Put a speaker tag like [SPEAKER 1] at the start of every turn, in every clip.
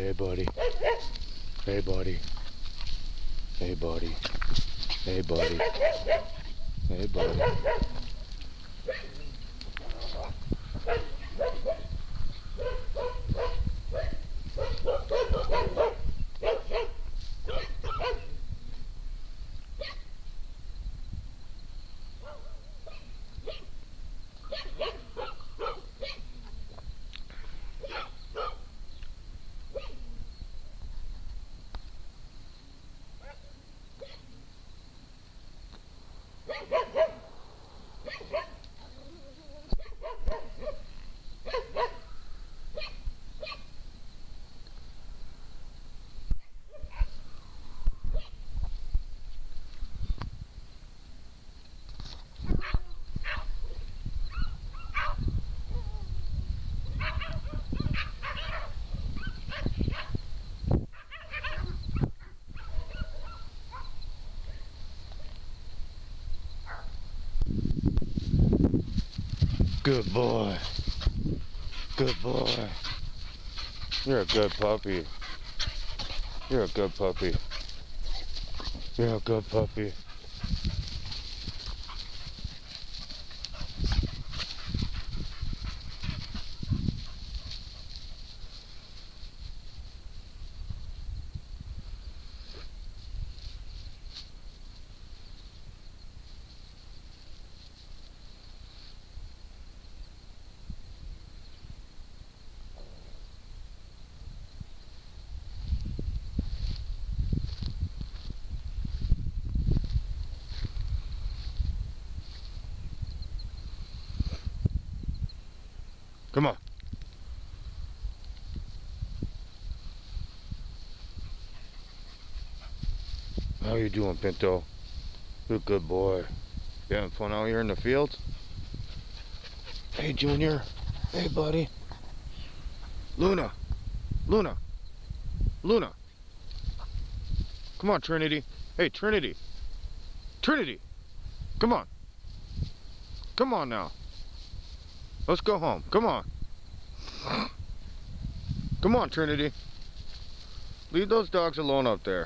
[SPEAKER 1] Hey, buddy. Hey, buddy. Hey, buddy. Hey, buddy. Hey, buddy. Good boy. Good boy. You're a good puppy. You're a good puppy. You're a good puppy. Come on. How you doing, Pinto? You're a good boy. You having fun out here in the field? Hey, Junior. Hey, buddy. Luna. Luna. Luna. Come on, Trinity. Hey, Trinity. Trinity. Come on. Come on now. Let's go home. Come on. Come on, Trinity. Leave those dogs alone up there.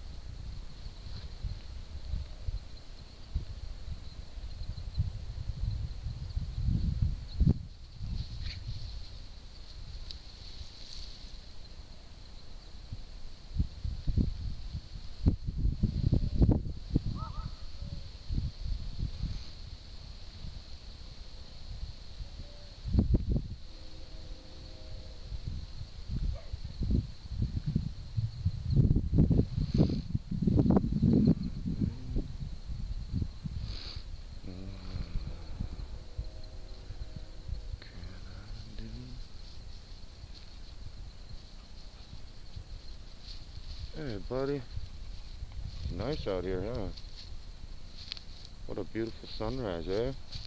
[SPEAKER 1] Hey, buddy. Nice out here, huh? What a beautiful sunrise, eh?